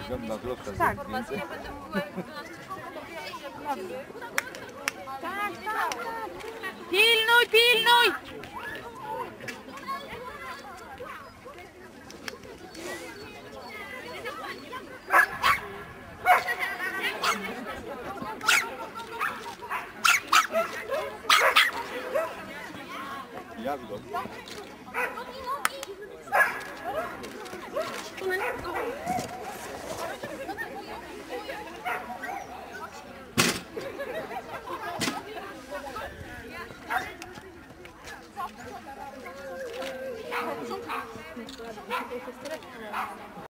Na wzrost, tak. więcej. Tak, tak. Pilnuj, pilnuj! Jak go?